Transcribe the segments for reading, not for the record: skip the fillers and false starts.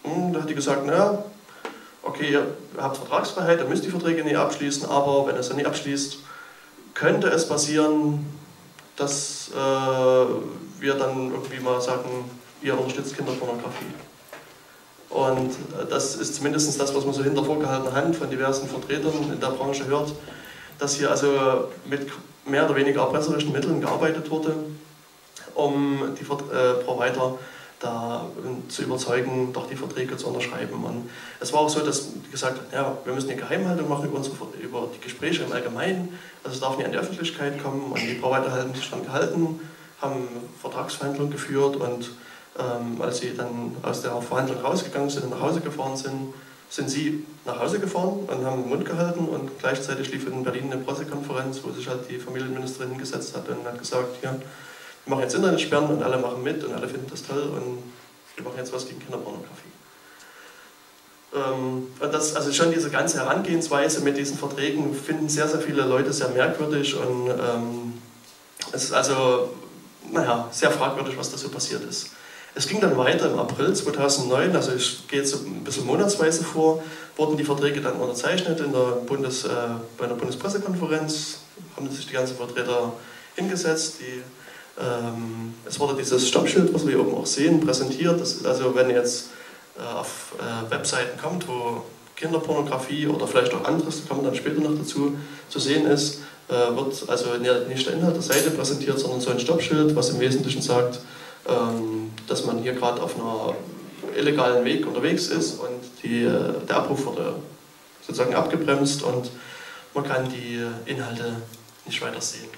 Da hat die gesagt, naja, okay, ihr habt Vertragsfreiheit, ihr müsst die Verträge nicht abschließen, aber wenn ihr sie nicht abschließt, könnte es passieren, dass wir dann irgendwie mal sagen, ihr unterstützt Kinderpornografie. Und das ist zumindest das, was man so hinter vorgehaltener Hand von diversen Vertretern in der Branche hört, dass hier also mit mehr oder weniger erpresserischen Mitteln gearbeitet wurde, um die Provider da zu überzeugen, doch die Verträge zu unterschreiben. Und es war auch so, dass die gesagt haben, ja, wir müssen eine Geheimhaltung machen über die Gespräche im Allgemeinen, also es darf nicht an die Öffentlichkeit kommen, und die Provider haben sich dran gehalten, haben Vertragsverhandlungen geführt, und als sie dann aus der Verhandlung rausgegangen sind und nach Hause gefahren sind, sind sie nach Hause gefahren und haben den Mund gehalten, und gleichzeitig lief in Berlin eine Pressekonferenz, wo sich halt die Familienministerin hingesetzt hat und hat gesagt, ja, wir machen jetzt Internetsperren und alle machen mit und alle finden das toll und wir machen jetzt was gegen Kinderpornografie. Und das, also schon diese ganze Herangehensweise mit diesen Verträgen finden sehr, sehr viele Leute sehr merkwürdig, und es ist also, naja, sehr fragwürdig, was da so passiert ist. Es ging dann weiter im April 2009, also ich gehe jetzt so ein bisschen monatsweise vor, wurden die Verträge dann unterzeichnet bei einer Bundespressekonferenz, haben sich die ganzen Vertreter hingesetzt. Es wurde dieses Stoppschild, was wir hier oben auch sehen, präsentiert. Das ist also, wenn jetzt auf Webseiten kommt, wo Kinderpornografie oder vielleicht auch anderes, da kommen wir dann später noch dazu, zu sehen ist, wird also nicht der Inhalt der Seite präsentiert, sondern so ein Stoppschild, was im Wesentlichen sagt, dass man hier gerade auf einer illegalen Weg unterwegs ist und der Abruf wurde sozusagen abgebremst und man kann die Inhalte nicht weiter sehen.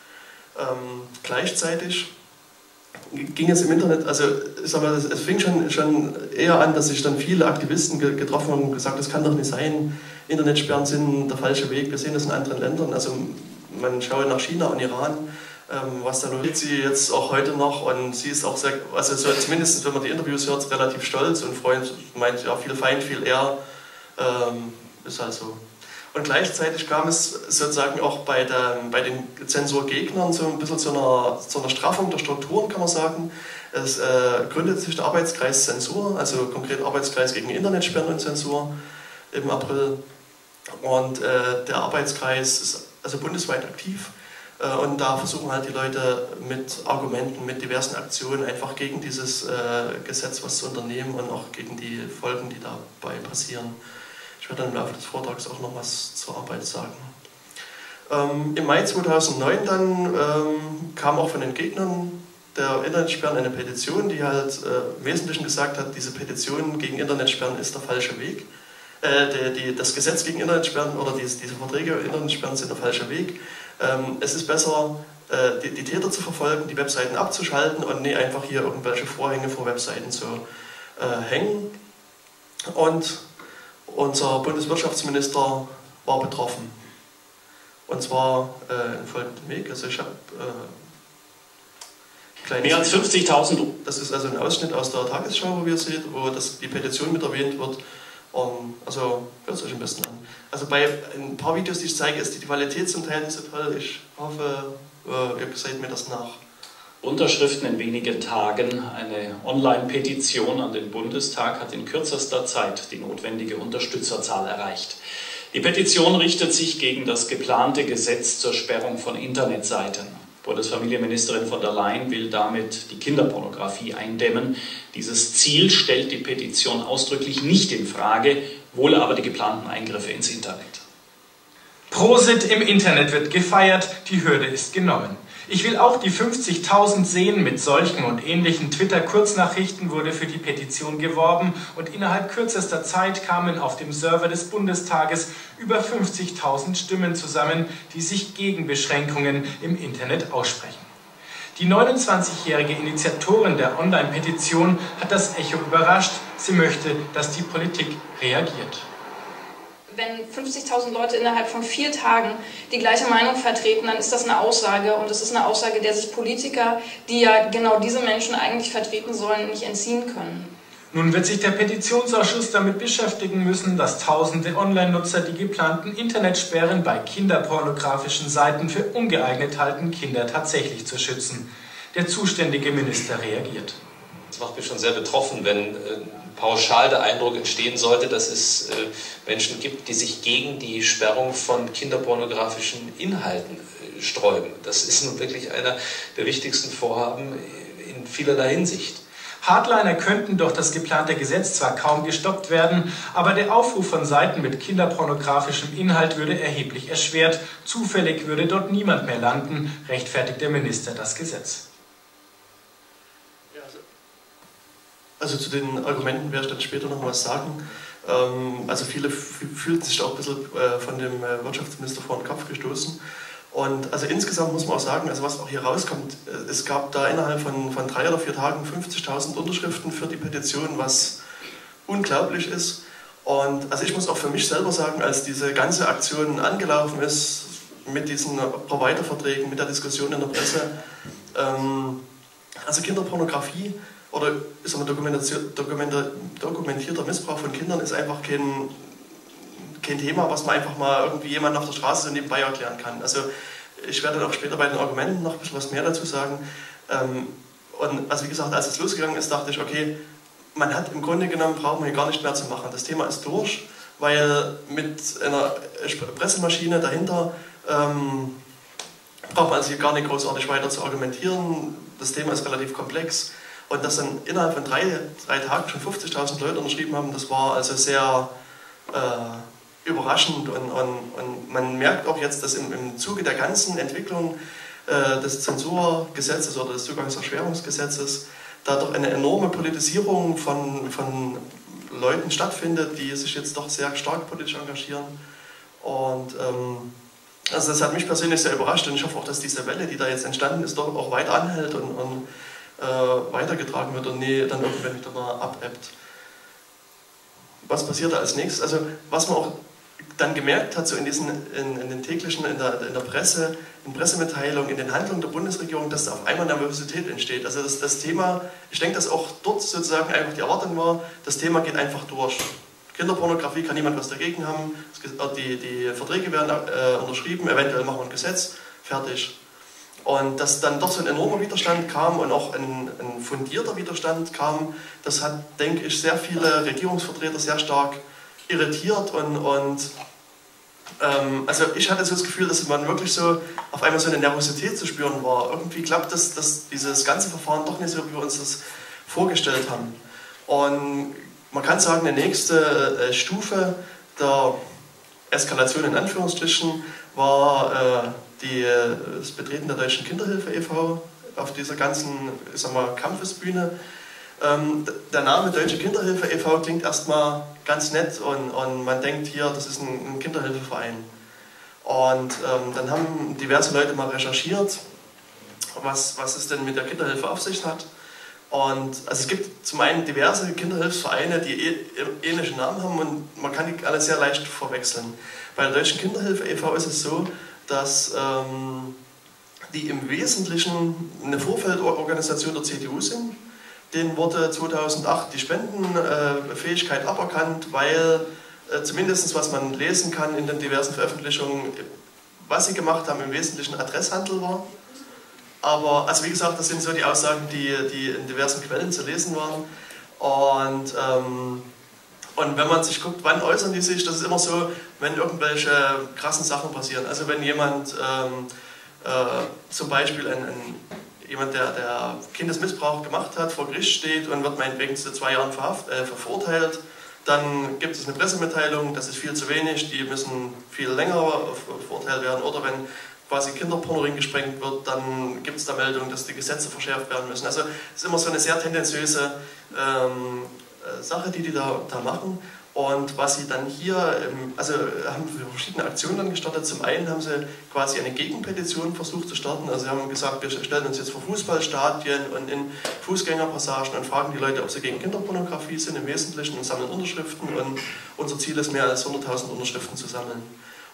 Gleichzeitig ging es im Internet, also ich sag mal, es fing schon eher an, dass sich dann viele Aktivisten getroffen haben und gesagt, das kann doch nicht sein, Internetsperren sind der falsche Weg, wir sehen das in anderen Ländern, also man schaue nach China und Iran, was da los ist. Sie jetzt auch heute noch, und sie ist auch sehr, also so zumindest wenn man die Interviews hört, relativ stolz und freut, meint ja viel Feind, viel eher, ist halt so. Und gleichzeitig kam es sozusagen auch bei den Zensurgegnern so ein bisschen zu einer Straffung der Strukturen, kann man sagen. Es gründet sich der Arbeitskreis Zensur, also konkret Arbeitskreis gegen Internetsperren und Zensur im April. Und der Arbeitskreis ist also bundesweit aktiv. Und da versuchen halt die Leute mit Argumenten, mit diversen Aktionen einfach gegen dieses Gesetz was zu unternehmen und auch gegen die Folgen, die dabei passieren. Ich werde dann im Laufe des Vortrags auch noch was zur Arbeit sagen. Im Mai 2009 dann kam auch von den Gegnern der Internetsperren eine Petition, die halt im Wesentlichen gesagt hat, diese Petition gegen Internetsperren ist der falsche Weg. Das Gesetz gegen Internetsperren oder diese Verträge über Internetsperren sind der falsche Weg. Es ist besser, die Täter zu verfolgen, die Webseiten abzuschalten und nicht einfach hier irgendwelche Vorhänge vor Webseiten zu hängen. Und unser Bundeswirtschaftsminister war betroffen. Und zwar in folgendem Weg. Also ich habe mehr als 50.000. Das ist also ein Ausschnitt aus der Tagesschau, wo ihr seht, wo die Petition mit erwähnt wird. Also hört es euch am besten an. Also bei ein paar Videos, die ich zeige, ist die Qualität zum Teil nicht so toll. Ich hoffe, ihr seht mir das nach. Unterschriften in wenigen Tagen. Eine Online-Petition an den Bundestag hat in kürzester Zeit die notwendige Unterstützerzahl erreicht. Die Petition richtet sich gegen das geplante Gesetz zur Sperrung von Internetseiten. Bundesfamilienministerin von der Leyen will damit die Kinderpornografie eindämmen. Dieses Ziel stellt die Petition ausdrücklich nicht in Frage, wohl aber die geplanten Eingriffe ins Internet. Prosit im Internet wird gefeiert, die Hürde ist genommen. Ich will auch die 50.000 sehen. Mit solchen und ähnlichen Twitter-Kurznachrichten wurde für die Petition geworben und innerhalb kürzester Zeit kamen auf dem Server des Bundestages über 50.000 Stimmen zusammen, die sich gegen Beschränkungen im Internet aussprechen. Die 29-jährige Initiatorin der Online-Petition hat das Echo überrascht. Sie möchte, dass die Politik reagiert. Wenn 50.000 Leute innerhalb von 4 Tagen die gleiche Meinung vertreten, dann ist das eine Aussage. Und es ist eine Aussage, der sich Politiker, die ja genau diese Menschen eigentlich vertreten sollen, nicht entziehen können. Nun wird sich der Petitionsausschuss damit beschäftigen müssen, dass tausende Online-Nutzer die geplanten Internetsperren bei kinderpornografischen Seiten für ungeeignet halten, Kinder tatsächlich zu schützen. Der zuständige Minister reagiert. Das macht mich schon sehr betroffen, wenn pauschal der Eindruck entstehen sollte, dass es Menschen gibt, die sich gegen die Sperrung von kinderpornografischen Inhalten sträuben. Das ist nun wirklich einer der wichtigsten Vorhaben in vielerlei Hinsicht. Hardliner könnten durch das geplante Gesetz zwar kaum gestoppt werden, aber der Aufruf von Seiten mit kinderpornografischem Inhalt würde erheblich erschwert. Zufällig würde dort niemand mehr landen, rechtfertigt der Minister das Gesetz. Also zu den Argumenten werde ich dann später noch was sagen. Also viele fühlten sich auch ein bisschen von dem Wirtschaftsminister vor den Kopf gestoßen. Und also insgesamt muss man auch sagen, also was auch hier rauskommt, es gab da innerhalb von 3 oder 4 Tagen 50.000 Unterschriften für die Petition, was unglaublich ist. Und also ich muss auch für mich selber sagen, als diese ganze Aktion angelaufen ist, mit diesen Provider-Verträgen, mit der Diskussion in der Presse, also Kinderpornografie oder ist dokumentierter Missbrauch von Kindern ist einfach kein Thema, was man einfach mal irgendwie jemandem auf der Straße so nebenbei erklären kann. Also ich werde dann auch später bei den Argumenten noch ein bisschen was mehr dazu sagen. Und also wie gesagt, als es losgegangen ist, dachte ich, okay, man hat im Grunde genommen, braucht man hier gar nicht mehr zu machen. Das Thema ist durch, weil mit einer Pressemaschine dahinter braucht man also hier gar nicht großartig weiter zu argumentieren. Das Thema ist relativ komplex. Und dass dann innerhalb von 3 Tagen schon 50.000 Leute unterschrieben haben, das war also sehr überraschend und man merkt auch jetzt, dass im Zuge der ganzen Entwicklung des Zensurgesetzes oder des Zugangserschwerungsgesetzes da doch eine enorme Politisierung von Leuten stattfindet, die sich jetzt doch sehr stark politisch engagieren. Und also das hat mich persönlich sehr überrascht und ich hoffe auch, dass diese Welle, die da jetzt entstanden ist, doch auch weiter anhält und weitergetragen wird und nie dann irgendwann wieder mal abebbt. Was passiert da als nächstes? Also was man auch dann gemerkt hat, so in den täglichen, in der Presse, in Pressemitteilungen, in den Handlungen der Bundesregierung, dass da auf einmal Nervosität entsteht. Also das Thema, ich denke, dass auch dort sozusagen einfach die Erwartung war, das Thema geht einfach durch. Kinderpornografie kann niemand was dagegen haben, die Verträge werden unterschrieben, eventuell machen wir ein Gesetz, fertig. Und dass dann doch so ein enormer Widerstand kam und auch ein fundierter Widerstand kam, das hat, denke ich, sehr viele Regierungsvertreter sehr stark irritiert also ich hatte so das Gefühl, dass man wirklich so auf einmal so eine Nervosität zu spüren war. Irgendwie klappt das, dass dieses ganze Verfahren doch nicht so, wie wir uns das vorgestellt haben. Und man kann sagen, eine nächste Stufe der Eskalation in Anführungsstrichen war das Betreten der Deutschen Kinderhilfe e.V. auf dieser ganzen, ich sag mal, Kampfesbühne. Der Name Deutsche Kinderhilfe e.V. klingt erstmal ganz nett und man denkt hier, das ist ein Kinderhilfeverein. Und dann haben diverse Leute mal recherchiert, was es denn mit der Kinderhilfe auf sich hat. Und also es gibt zum einen diverse Kinderhilfsvereine, die ähnliche Namen haben und man kann die alle sehr leicht verwechseln. Bei der Deutschen Kinderhilfe e.V. ist es so, dass die im Wesentlichen eine Vorfeldorganisation der CDU sind. Denen wurde 2008 die Spendenfähigkeit aberkannt, weil zumindest was man lesen kann in den diversen Veröffentlichungen, was sie gemacht haben, im Wesentlichen Adresshandel war. Aber, also wie gesagt, das sind so die Aussagen, die in diversen Quellen zu lesen waren. Und wenn man sich guckt, wann äußern die sich, das ist immer so, wenn irgendwelche krassen Sachen passieren. Also wenn jemand zum Beispiel jemand, der Kindesmissbrauch gemacht hat, vor Gericht steht und wird meinetwegen zu 2 Jahren verurteilt, dann gibt es eine Pressemitteilung, das ist viel zu wenig, die müssen viel länger verurteilt werden. Oder wenn quasi Kinderpornoring gesprengt wird, dann gibt es da Meldungen, dass die Gesetze verschärft werden müssen. Also es ist immer so eine sehr tendenziöse Sache, die da machen. Und was sie dann hier, also haben verschiedene Aktionen dann gestartet. Zum einen haben sie quasi eine Gegenpetition versucht zu starten. Also sie haben gesagt, wir stellen uns jetzt vor Fußballstadien und in Fußgängerpassagen und fragen die Leute, ob sie gegen Kinderpornografie sind im Wesentlichen und sammeln Unterschriften. Und unser Ziel ist, mehr als 100.000 Unterschriften zu sammeln.